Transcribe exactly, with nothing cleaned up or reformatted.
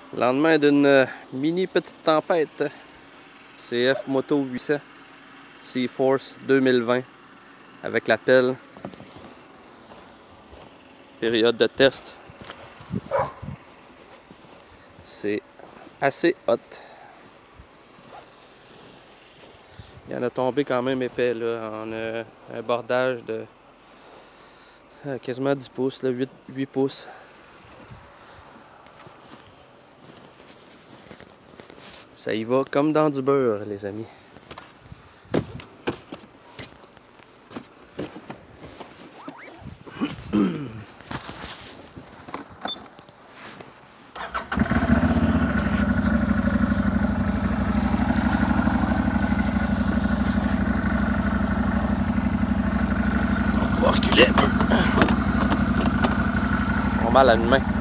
Lendemain d'une mini petite tempête, C F Moto huit cents C-Force deux mille vingt avec la pelle. Période de test. C'est assez hot. Il y en a tombé quand même épais là. On a un bordage de euh, quasiment dix pouces, là, huit, huit pouces. Ça y va comme dans du beurre, les amis. On va reculer un peu. On a mal à une main.